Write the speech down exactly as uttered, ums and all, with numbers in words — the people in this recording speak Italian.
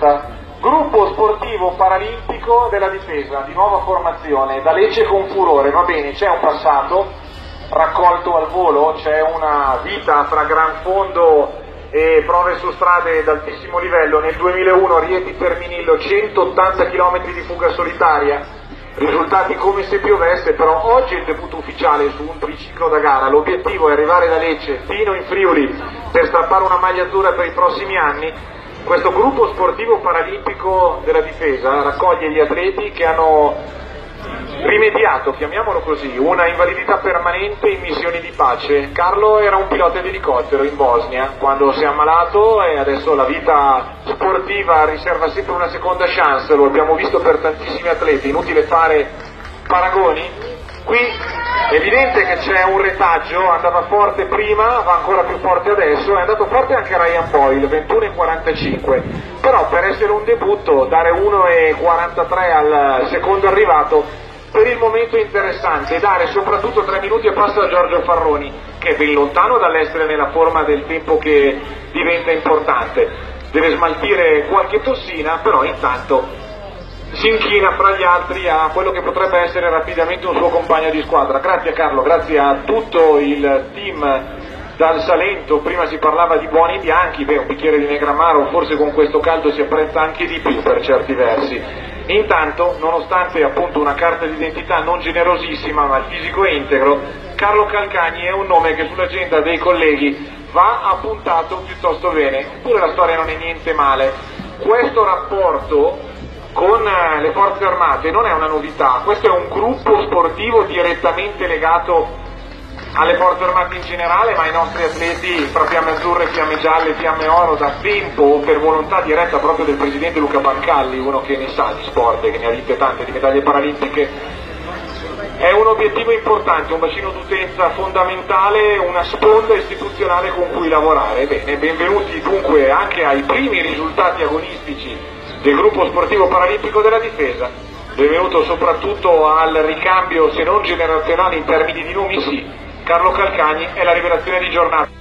diretta. Gruppo sportivo paralimpico della Difesa, di nuova formazione, da Lecce con furore, va bene, c'è un passato raccolto al volo, c'è una vita fra gran fondo e prove su strade d'altissimo livello. Nel duemilauno Rieti Terminillo, centottanta chilometri di fuga solitaria, risultati come se piovesse, però oggi è il debutto ufficiale su un triciclo da gara. L'obiettivo è arrivare da Lecce fino in Friuli per strappare una maglia azzurra per i prossimi anni. Questo gruppo sportivo paralimpico della Difesa raccoglie gli atleti che hanno rimediato, chiamiamolo così, una invalidità permanente in missioni di pace. Carlo era un pilota di elicottero in Bosnia quando si è ammalato e adesso la vita sportiva riserva sempre una seconda chance, lo abbiamo visto per tantissimi atleti, inutile fare paragoni. Qui è evidente che c'è un retaggio, andava forte prima, va ancora più forte adesso, è andato forte anche Ryan Boyle, ventuno e quarantacinque, però per essere un debutto dare uno e quarantatré al secondo arrivato per il momento è interessante, dare soprattutto tre minuti e passa a Giorgio Farroni, che è ben lontano dall'essere nella forma del tempo che diventa importante, deve smaltire qualche tossina, però intanto si inchina fra gli altri a quello che potrebbe essere rapidamente un suo compagno di squadra. Grazie a Carlo, grazie a tutto il team dal Salento. Prima si parlava di buoni bianchi, beh, un bicchiere di Negramaro forse con questo caldo si apprezza anche di più per certi versi. Intanto, nonostante appunto una carta d'identità non generosissima ma il fisico è integro, Carlo Calcagni è un nome che sull'agenda dei colleghi va appuntato piuttosto bene, eppure la storia non è niente male. Questo rapporto con le forze armate non è una novità, questo è un gruppo sportivo direttamente legato alle forze armate in generale, ma ai nostri atleti fra fiamme azzurre, fiamme gialle, fiamme oro da tempo, per volontà diretta proprio del presidente Luca Pancalli, uno che ne sa di sport e che ne ha vinte tante di medaglie paralimpiche. È un obiettivo importante, un bacino d'utenza fondamentale, una sponda istituzionale con cui lavorare. Bene, benvenuti dunque anche ai primi risultati agonistici del gruppo sportivo paralimpico della Difesa, benvenuto soprattutto al ricambio se non generazionale in termini di nomi sì, Carlo Calcagni è la rivelazione di giornata.